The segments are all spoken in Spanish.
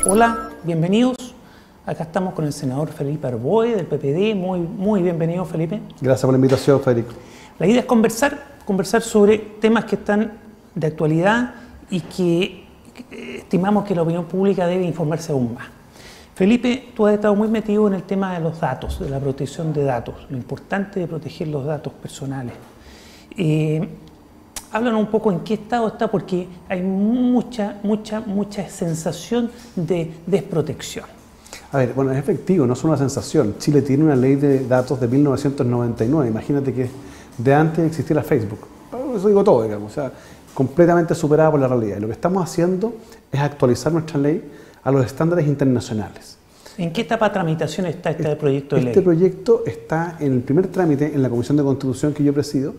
Hola, bienvenidos. Acá estamos con el senador Felipe Arboe del PPD. Muy bienvenido, Felipe. Gracias por la invitación, Federico. La idea es conversar sobre temas que están de actualidad y que estimamos que la opinión pública debe informarse aún más. Felipe, tú has estado muy metido en el tema de los datos, de la protección de datos, lo importante de proteger los datos personales. Háblanos un poco en qué estado está, porque hay mucha sensación de desprotección. A ver, bueno, es efectivo, no es una sensación. Chile tiene una ley de datos de 1999, imagínate que de antes de existiera Facebook. Eso digo todo, digamos, o sea, completamente superada por la realidad. Y lo que estamos haciendo es actualizar nuestra ley a los estándares internacionales. ¿En qué etapa de tramitación está este proyecto de ley? Este proyecto está en el primer trámite en la Comisión de Constitución que yo presido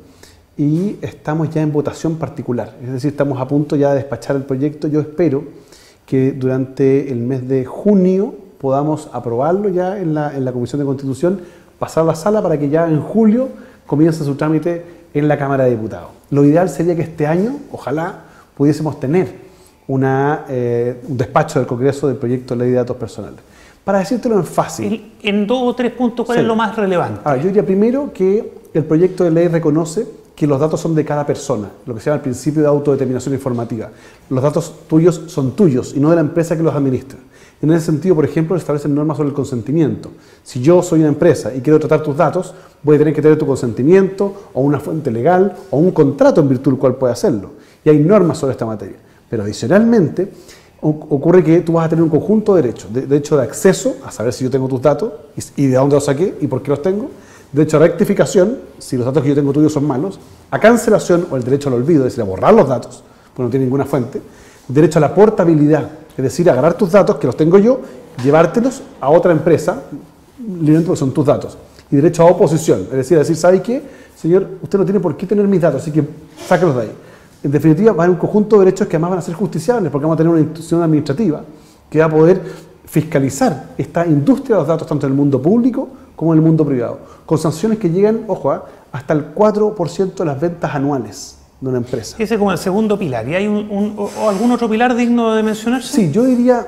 y estamos ya en votación particular. Es decir, estamos a punto ya de despachar el proyecto. Yo espero que durante el mes de junio podamos aprobarlo ya en la Comisión de Constitución, pasar a la sala para que ya en julio comience su trámite en la Cámara de Diputados. Lo ideal sería que este año, ojalá, pudiésemos tener un despacho del Congreso del proyecto de ley de datos personales. Para decírtelo en fácil. En 2 o 3 puntos, ¿cuál es lo más relevante? Yo diría primero que el proyecto de ley reconoce que los datos son de cada persona, lo que se llama el principio de autodeterminación informativa. Los datos tuyos son tuyos y no de la empresa que los administra. En ese sentido, por ejemplo, se establecen normas sobre el consentimiento. Si yo soy una empresa y quiero tratar tus datos, voy a tener que tener tu consentimiento o una fuente legal o un contrato en virtud del cual puede hacerlo. Y hay normas sobre esta materia. Pero adicionalmente, ocurre que tú vas a tener un conjunto de derechos. Derecho de acceso, a saber si yo tengo tus datos y de dónde los saqué y por qué los tengo. Derecho a rectificación, si los datos que yo tengo tuyos son malos. A cancelación o el derecho al olvido, es decir, a borrar los datos, porque no tiene ninguna fuente. Derecho a la portabilidad, es decir, agarrar tus datos, que los tengo yo, llevártelos a otra empresa, libremente porque son tus datos. Y derecho a oposición, es decir, ¿sabe qué? Señor, usted no tiene por qué tener mis datos, así que sáquelos de ahí. En definitiva, va a haber un conjunto de derechos que además van a ser justiciables, porque vamos a tener una institución administrativa que va a poder fiscalizar esta industria de los datos, tanto en el mundo público como en el mundo privado, con sanciones que llegan, ojo, hasta el 4% de las ventas anuales de una empresa. Ese es como el segundo pilar. ¿Y hay o algún otro pilar digno de mencionarse? Sí, yo diría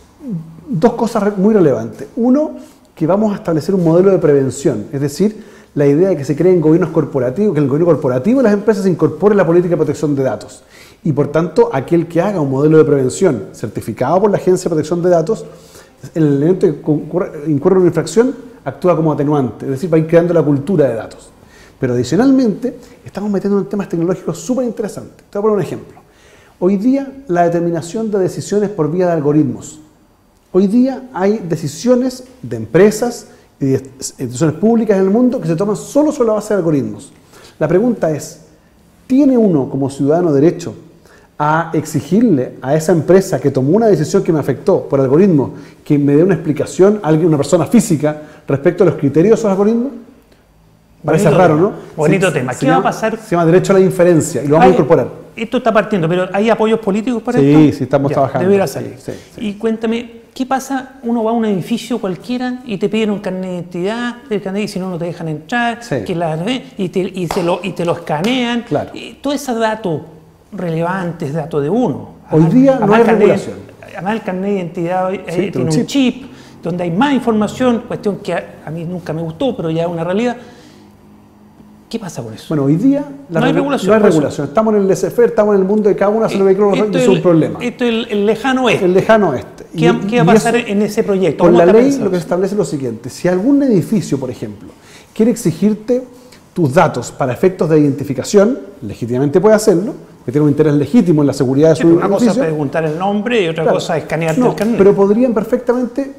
2 cosas muy relevantes. Uno, que vamos a establecer un modelo de prevención, es decir, la idea de que se creen gobiernos corporativos, que el gobierno corporativo y las empresas incorporen la política de protección de datos. Y por tanto, aquel que haga un modelo de prevención certificado por la Agencia de Protección de Datos, el elemento que incurre en una infracción actúa como atenuante, es decir, va a ir creando la cultura de datos. Pero adicionalmente, estamos metiendo en temas tecnológicos súper interesantes. Te voy a poner un ejemplo. Hoy día, la determinación de decisiones por vía de algoritmos. Hoy día hay decisiones de empresas y de instituciones públicas en el mundo que se toman solo sobre la base de algoritmos. La pregunta es, ¿tiene uno como ciudadano derecho a exigirle a esa empresa que tomó una decisión que me afectó por algoritmos que me dé una explicación a alguien, una persona física, respecto a los criterios de esos algoritmos? Parece raro, ¿no? Bonito tema. ¿Qué va a pasar? Se llama derecho a la inferencia y lo vamos a incorporar. Esto está partiendo, pero ¿hay apoyos políticos para esto? Sí, estamos trabajando. Deberá salir. Sí. Y cuéntame, ¿qué pasa? Uno va a un edificio cualquiera y te piden un carnet de identidad, y si no, no te dejan entrar, y te lo escanean. Claro. Todos esos datos relevantes, datos de uno. Hoy día no hay regulación. Además, el carnet de identidad tiene un chip donde hay más información, cuestión que a mí nunca me gustó, pero ya es una realidad. ¿Qué pasa con eso? Bueno, hoy día no hay regulación. No hay regulación. Estamos en el laissez-faire, estamos en el mundo de cada uno hace lo que quiere, es un problema. Esto es el lejano oeste. El lejano oeste. ¿Qué va a pasar en ese proyecto? Con la ley lo que se establece es lo siguiente. Si algún edificio, por ejemplo, quiere exigirte tus datos para efectos de identificación, legítimamente puede hacerlo, porque tiene un interés legítimo en la seguridad de su edificio. Una cosa es preguntar el nombre y otra cosa es escanearte el carnet. Pero podrían perfectamente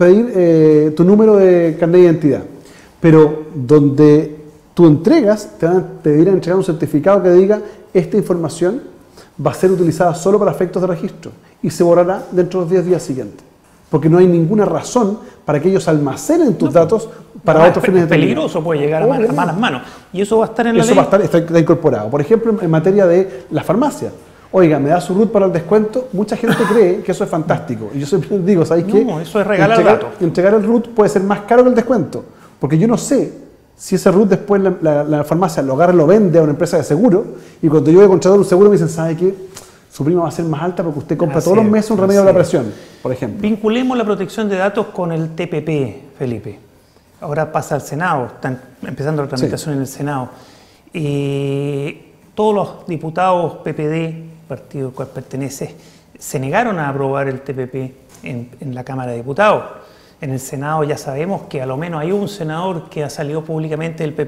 pedir tu número de carnet de identidad. Pero donde tú entregas, te deberían entregar un certificado que diga esta información va a ser utilizada solo para efectos de registro y se borrará dentro de los 10 días siguientes. Porque no hay ninguna razón para que ellos almacenen tus datos para otros fines de peligroso, puede llegar a malas manos. Y eso va a estar en la ley. Eso va a estar, está incorporado. Por ejemplo, en materia de la farmacia. Oiga, me da su RUT para el descuento. Mucha gente cree que eso es fantástico. Y yo siempre digo, ¿sabes qué? No, eso es regalar datos. Entregar el RUT puede ser más caro que el descuento. Porque yo no sé si ese RUT después la farmacia lo agarra y lo vende a una empresa de seguro, y cuando yo voy a contratar un seguro me dicen, ¿sabe qué? su prima va a ser más alta porque usted compra Así todos los es, meses un remedio a la así es. presión, por ejemplo. Vinculemos la protección de datos con el TPP, Felipe. Ahora pasa al Senado, están empezando la tramitación en el Senado. Todos los diputados PPD, partido al cual pertenece, se negaron a aprobar el TPP en la Cámara de Diputados. En el Senado ya sabemos que a lo menos hay un senador que ha salido públicamente del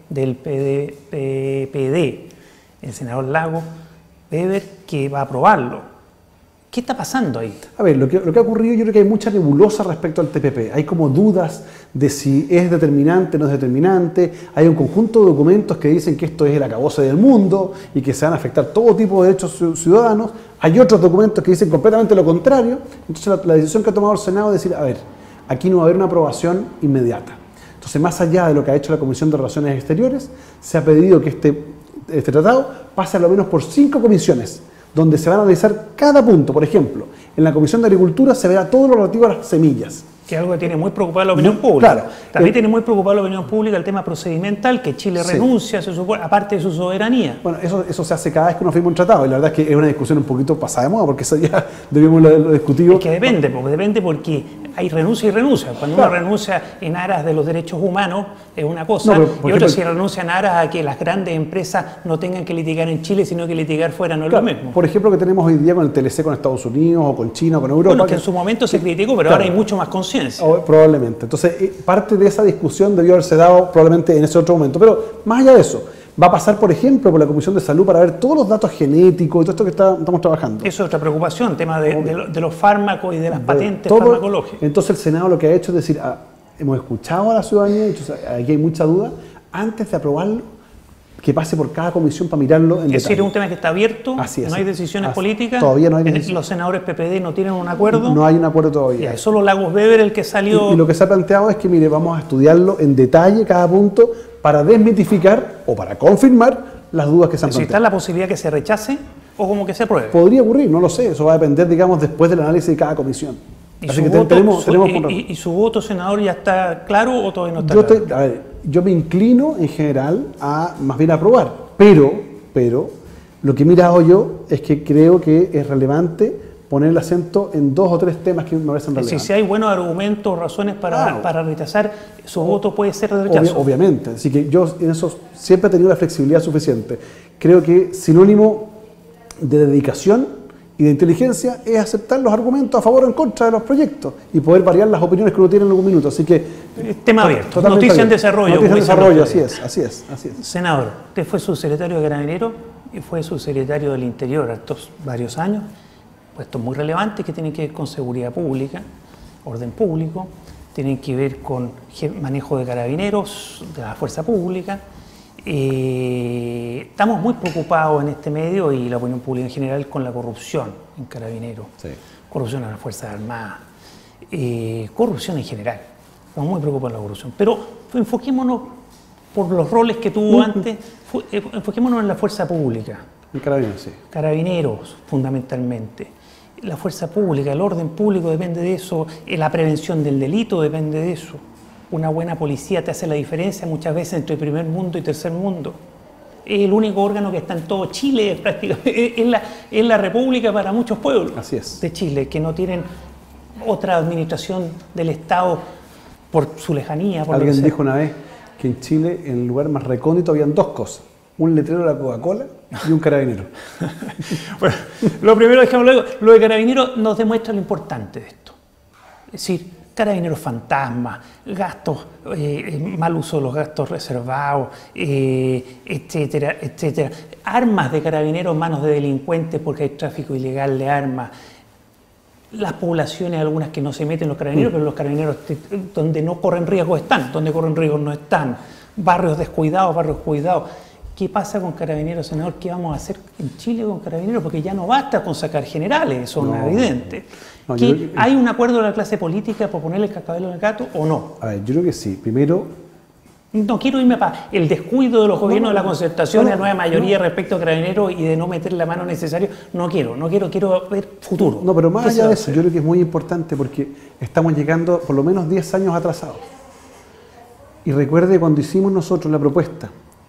PPD, el senador Lago Weber, que va a aprobarlo. ¿Qué está pasando ahí? A ver, lo que ha ocurrido, yo creo que hay mucha nebulosa respecto al TPP. Hay como dudas de si es determinante o no es determinante. Hay un conjunto de documentos que dicen que esto es el acabose del mundo y que se van a afectar todo tipo de derechos ciudadanos. Hay otros documentos que dicen completamente lo contrario. Entonces la decisión que ha tomado el Senado es decir, a ver, aquí no va a haber una aprobación inmediata. Entonces, más allá de lo que ha hecho la Comisión de Relaciones Exteriores, se ha pedido que este tratado pase a lo menos por 5 comisiones, donde se van a analizar cada punto. Por ejemplo, en la Comisión de Agricultura se verá todo lo relativo a las semillas. Que es algo que tiene muy preocupada la opinión pública. Claro. También tiene muy preocupada la opinión pública el tema procedimental, que Chile renuncia, se supone, aparte de su soberanía. Bueno, eso se hace cada vez que uno firma un tratado, y la verdad es que es una discusión un poquito pasada de moda, porque eso ya debíamos haberlo discutido. Es que depende porque hay renuncia y renuncia. Cuando uno renuncia en aras de los derechos humanos es una cosa, y otro si renuncia en aras a que las grandes empresas no tengan que litigar en Chile, sino que litigar fuera, no es lo mismo. Por ejemplo, que tenemos hoy día con el TLC con Estados Unidos, o con China, o con Europa. Bueno, que en su momento se criticó, pero ahora hay mucho más conciencia. Probablemente. Entonces, parte de esa discusión debió haberse dado probablemente en ese otro momento. Pero, más allá de eso, va a pasar, por ejemplo, por la Comisión de Salud para ver todos los datos genéticos y todo esto que estamos trabajando. Eso es otra preocupación, el tema de los fármacos y de las patentes farmacológicas. Entonces, el Senado lo que ha hecho es decir, hemos escuchado a la ciudadanía, aquí hay mucha duda, antes de aprobarlo, que pase por cada comisión para mirarlo en detalle. Es decir, es un tema que está abierto, Así es, no hay decisiones políticas. Todavía no hay decisiones. Los senadores PPD no tienen un acuerdo. No hay un acuerdo todavía. Ya, es solo Lagos Weber el que salió. Y lo que se ha planteado es que, mire, vamos a estudiarlo en detalle cada punto para desmitificar o para confirmar las dudas que se han planteado. ¿Está la posibilidad que se rechace o como que se apruebe? Podría ocurrir, no lo sé. Eso va a depender, digamos, después del análisis de cada comisión. Así que tenemos ¿Y su voto, senador, ya está claro o todavía no está claro? Yo me inclino en general a más bien aprobar, pero lo que he mirado yo es que creo que es relevante poner el acento en 2 o 3 temas que me parecen relevantes. Si hay buenos argumentos o razones para rechazar, su voto puede ser de rechazo. Obviamente, así que yo en eso siempre he tenido la flexibilidad suficiente. Creo que sinónimo de dedicación y de inteligencia es aceptar los argumentos a favor o en contra de los proyectos y poder variar las opiniones que uno tiene en algún minuto. Así que tema abierto, noticia en desarrollo. Noticia en desarrollo, así es. Senador, usted fue subsecretario de Carabineros y fue subsecretario del Interior varios años, puestos muy relevantes que tienen que ver con seguridad pública, orden público, tienen que ver con manejo de carabineros, de la fuerza pública. Estamos muy preocupados en este medio y la opinión pública en general con la corrupción en Carabineros, corrupción en las Fuerzas Armadas, corrupción en general. Estamos muy preocupados en la corrupción. Pero enfoquémonos por los roles que tuvo antes, enfoquémonos en la fuerza pública. En Carabineros, sí. Carabineros, fundamentalmente. La fuerza pública, el orden público depende de eso, la prevención del delito depende de eso. Una buena policía te hace la diferencia muchas veces entre primer mundo y tercer mundo. Es el único órgano que está en todo Chile, prácticamente. Es la república para muchos pueblos de Chile, que no tienen otra administración del Estado por su lejanía. Alguien dijo una vez que en Chile, en el lugar más recóndito, habían 2 cosas. Un letrero de la Coca-Cola y un carabinero. Bueno, lo primero, dejémoslo luego, lo de Carabineros nos demuestra lo importante de esto. Es decir, Carabineros fantasmas, gastos, mal uso de los gastos reservados, etcétera, etcétera. Armas de Carabineros en manos de delincuentes porque hay tráfico ilegal de armas. Las poblaciones, algunas que no se meten los Carabineros, pero los Carabineros donde no corren riesgos están, donde corren riesgos no están. Barrios descuidados, barrios cuidados. ¿Qué pasa con Carabineros, senador? ¿Qué vamos a hacer en Chile con Carabineros? Porque ya no basta con sacar generales, eso es evidente. ¿Hay un acuerdo de la clase política por ponerle el cascabel al gato o no? A ver, yo creo que sí. Primero, no quiero irme para el descuido de los gobiernos de la concertación y la nueva mayoría respecto a Carabineros y de no meter la mano necesaria. Quiero ver futuro. No, pero más allá de eso, yo creo que es muy importante porque estamos llegando por lo menos 10 años atrasados. Y recuerde cuando hicimos nosotros la propuesta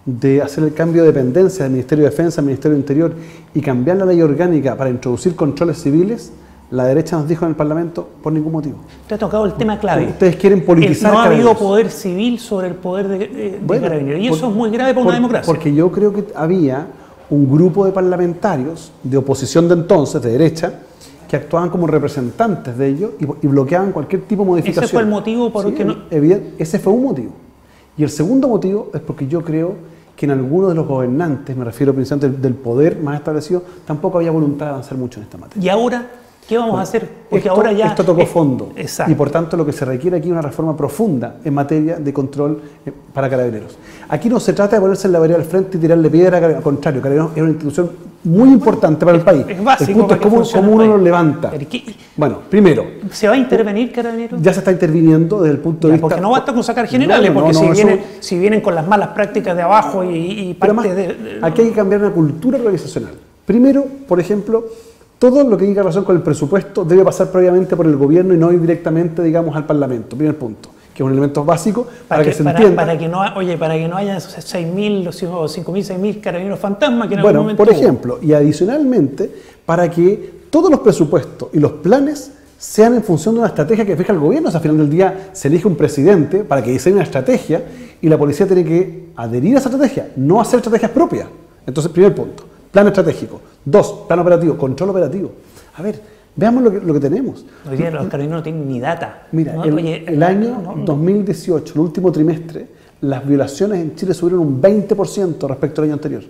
de hacer el cambio de dependencia del Ministerio de Defensa al Ministerio del Interior y cambiar la ley orgánica para introducir controles civiles, la derecha nos dijo en el Parlamento, por ningún motivo. Te ha tocado el tema clave. Ustedes quieren politizar no ha habido Carabineros. poder civil sobre el poder de Carabineros. Y eso es muy grave para una democracia. Porque yo creo que había un grupo de parlamentarios de oposición de entonces, de derecha, que actuaban como representantes de ellos y bloqueaban cualquier tipo de modificación. ¿Ese fue el motivo por el que no...? Ese fue un motivo. Y el segundo motivo es porque yo creo que en algunos de los gobernantes, me refiero precisamente del poder más establecido, tampoco había voluntad de avanzar mucho en esta materia. ¿Y ahora qué vamos a hacer? Porque ahora ya... Esto tocó fondo. Exacto. Y por tanto lo que se requiere aquí es una reforma profunda en materia de control para Carabineros. Aquí no se trata de ponerse en la vereda al frente y tirarle piedra, al contrario, Carabineros es una institución muy importante para el país. Es básico. El punto es cómo uno lo levanta. Bueno, primero... ¿Se va a intervenir Carabineros? Ya se está interviniendo desde el punto de vista... Porque no basta con sacar generales, porque si vienen con las malas prácticas de abajo y parte de... Aquí hay que cambiar una cultura organizacional. Primero, por ejemplo... Todo lo que tenga relación con el presupuesto debe pasar previamente por el gobierno y no ir directamente, digamos, al Parlamento. Primer punto, que es un elemento básico para que se entienda. Para que no haya 6.000 o 5.000, 6.000 carabineros fantasmas que en algún Bueno, momento por ejemplo, y adicionalmente, para que todos los presupuestos y los planes sean en función de una estrategia que fija el gobierno. O sea, al final del día se elige un presidente para que diseñe una estrategia y la policía tiene que adherir a esa estrategia, no hacer estrategias propias. Entonces, primer punto. Plan estratégico. 2, plan operativo, control operativo. A ver, veamos lo que tenemos. Hoy día los carabineros no tienen ni data. Mira, ¿no? el año 2018, el último trimestre, las violaciones en Chile subieron un 20% respecto al año anterior.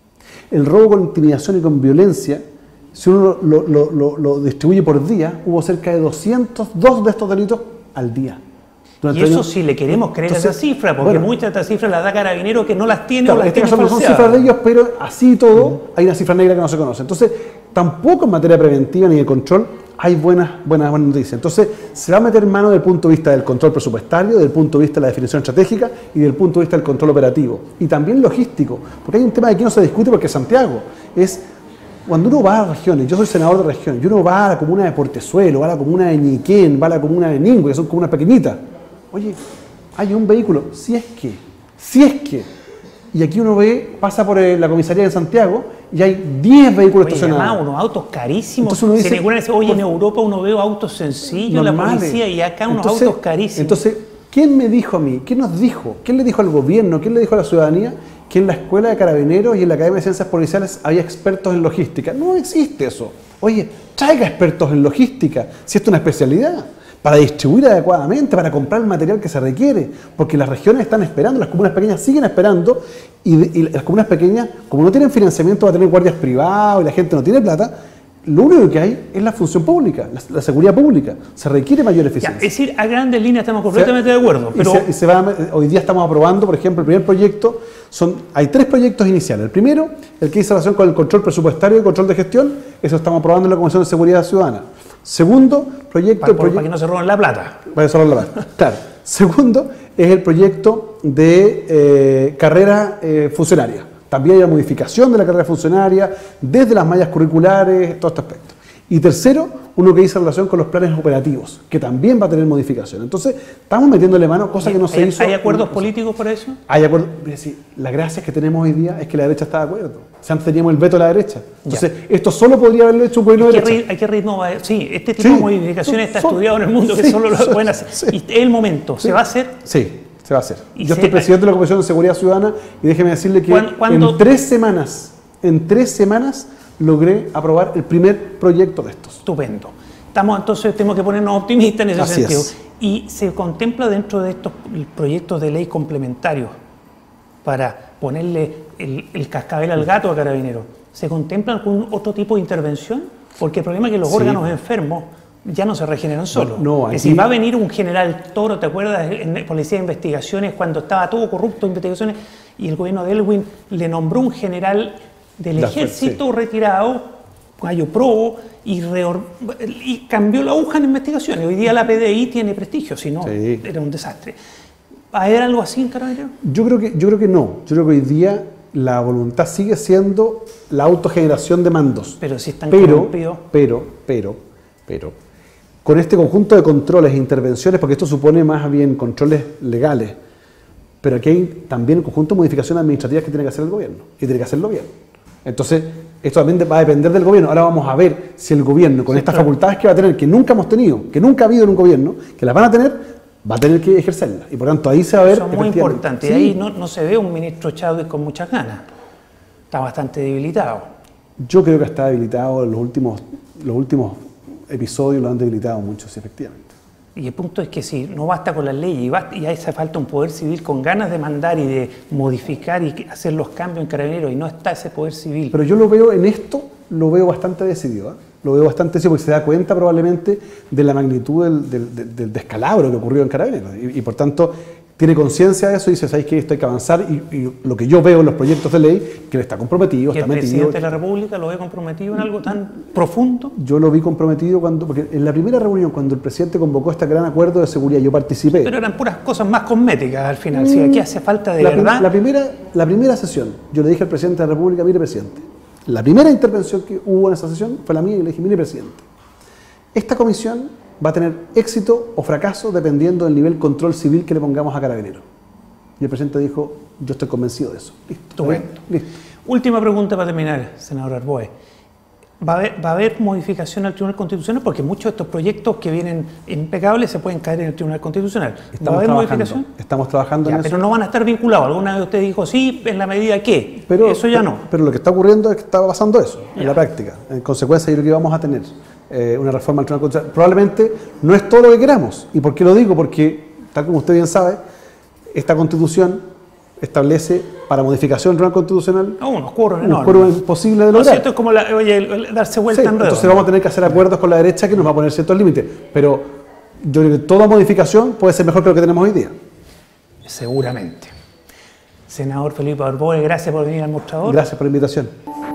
El robo con intimidación y con violencia, si uno lo distribuye por día, hubo cerca de 202 de estos delitos al día. Y eso sí le queremos creer esa cifra, porque muchas de estas cifras las da Carabineros que no las tiene o las tiene falseadas. Son cifras de ellos, pero así y todo hay una cifra negra que no se conoce. Entonces, tampoco en materia preventiva ni de control hay buenas noticias. Entonces, se va a meter mano desde el punto de vista del control presupuestario, desde el punto de vista de la definición estratégica y desde el punto de vista del control operativo. Y también logístico, porque hay un tema que aquí no se discute porque Santiago es... Cuando uno va a regiones, yo soy senador de regiones, y uno va a la comuna de Portezuelo, va a la comuna de Ñiquén, va a la comuna de Ningüe, que son comunas pequeñitas. Oye, hay un vehículo, si es que, y aquí uno ve, pasa por la comisaría de Santiago y hay 10 vehículos estacionados. Además, unos autos carísimos. Entonces uno dice, oye, en Europa uno ve autos sencillos, normales, la policía, y acá unos autos carísimos. Entonces, ¿quién me dijo a mí? ¿Quién nos dijo? ¿Quién le dijo al gobierno? ¿Quién le dijo a la ciudadanía que en la Escuela de Carabineros y en la Academia de Ciencias Policiales había expertos en logística? No existe eso. Oye, traiga expertos en logística, si esto es una especialidad, para distribuir adecuadamente, para comprar el material que se requiere, porque las regiones están esperando, las comunas pequeñas siguen esperando, y las comunas pequeñas, como no tienen financiamiento, va a tener guardias privados y la gente no tiene plata, lo único que hay es la función pública, la seguridad pública. Se requiere mayor eficiencia. Es decir, a grandes líneas estamos completamente de acuerdo. Pero... hoy día estamos aprobando, por ejemplo, el primer proyecto, hay 3 proyectos iniciales. El primero, el que dice relación con el control presupuestario y control de gestión, eso estamos aprobando en la Comisión de Seguridad Ciudadana. Segundo proyecto... Para que no se roben la plata. Para que se roben la plata, claro. Segundo es el proyecto de carrera funcionaria. También hay una modificación de la carrera funcionaria, desde las mallas curriculares, todo este aspecto. Y tercero, uno que dice relación con los planes operativos, que también va a tener modificación. Entonces, estamos metiéndole mano, cosa que no se hizo. ¿Hay acuerdos políticos para eso? Hay acuerdos. La gracia que tenemos hoy día es que la derecha está de acuerdo. Si antes teníamos el veto de la derecha. Entonces, esto solo podría haberlo hecho un gobierno de derecha. ¿A qué ritmo va? Sí, este tipo de modificaciones está estudiado en el mundo, que solo lo pueden hacer. Sí. Y es el momento. ¿Se va a hacer? Sí. Se va a hacer. Yo estoy presidente de la Comisión de Seguridad Ciudadana y déjeme decirle que en 3 semanas logré aprobar el primer proyecto de estos. Estupendo. Entonces tenemos que ponernos optimistas en ese sentido. Y se contempla dentro de estos proyectos de ley complementarios para ponerle el cascabel al gato a Carabineros. ¿Se contempla algún otro tipo de intervención? Porque el problema es que los órganos enfermos ya no se regeneran solos. Es decir, va a venir un general Toro, ¿te acuerdas? En Policía de Investigaciones, cuando estaba todo corrupto en investigaciones, y el gobierno de Elwin le nombró un general del ejército retirado, Gallo Probo, y cambió la aguja en investigaciones. Hoy día la PDI tiene prestigio, si no, era un desastre. ¿Va a haber algo así en Carabineros? Yo creo que no. Yo creo que hoy día la voluntad sigue siendo la autogeneración de mandos. Pero si están corrompidos. Pero con este conjunto de controles e intervenciones, porque esto supone más bien controles legales, pero aquí hay también un conjunto de modificaciones administrativas que tiene que hacer el gobierno, y tiene que hacerlo bien. Entonces, esto también va a depender del gobierno. Ahora vamos a ver si el gobierno, con estas facultades que va a tener, que nunca hemos tenido, que nunca ha habido en un gobierno, que las van a tener, va a tener que ejercerlas. Y por tanto, ahí se va a ver... Eso es muy importante. Sí. Y ahí no se ve un ministro Chadwick con muchas ganas. Está bastante debilitado. Yo creo que está debilitado. Los últimos episodios lo han debilitado mucho, sí, efectivamente. Y el punto es que si no basta con las leyes y hace falta un poder civil con ganas de mandar y de modificar y hacer los cambios en Carabineros, y no está ese poder civil. Pero yo lo veo en esto, lo veo bastante decidido, ¿eh? Lo veo bastante decidido porque se da cuenta probablemente de la magnitud del descalabro que ocurrió en Carabineros. Y por tanto, tiene conciencia de eso y dice, ¿sabéis qué? Esto hay que avanzar. Y lo que yo veo en los proyectos de ley, que él está comprometido, está metido. ¿El presidente de la República lo ve comprometido en algo tan profundo? Yo lo vi comprometido porque en la primera reunión, cuando el presidente convocó este gran acuerdo de seguridad, yo participé. Pero eran puras cosas más cosméticas al final. Si aquí hace falta de verdad. La primera sesión, yo le dije al presidente de la República, mire, presidente, la primera intervención que hubo en esa sesión fue la mía y le dije, mire, presidente, esta comisión va a tener éxito o fracaso dependiendo del nivel control civil que le pongamos a Carabineros. Y el presidente dijo, yo estoy convencido de eso. Listo. Listo. Última pregunta para terminar, senador Arboe. ¿Va a haber modificación al Tribunal Constitucional? Porque muchos de estos proyectos que vienen impecables se pueden caer en el Tribunal Constitucional. ¿Va a haber modificación? Estamos trabajando en eso. Pero no van a estar vinculados. Alguna vez usted dijo, sí, en la medida que. Pero eso ya no. Pero lo que está ocurriendo es que está pasando eso, en la práctica. En consecuencia, yo creo que vamos a tener una reforma al Tribunal Constitucional. Probablemente no es todo lo que queramos. ¿Y por qué lo digo? Porque, tal como usted bien sabe, esta Constitución establece para modificación del Tribunal Constitucional unos quórum enormes. Un quórum imposible de lograr. Esto es como darse vuelta en redondo. Entonces vamos a tener que hacer acuerdos con la derecha que nos va a poner ciertos límites. Pero yo creo que toda modificación puede ser mejor que lo que tenemos hoy día. Seguramente. Senador Felipe Arboe, gracias por venir al mostrador. Gracias por la invitación.